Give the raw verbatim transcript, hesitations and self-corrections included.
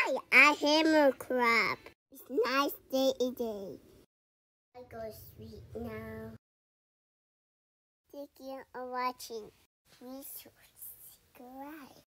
Hi, I'm Hermit Crab. It's a nice day today. I go to sleep now. Thank you for watching. Please subscribe.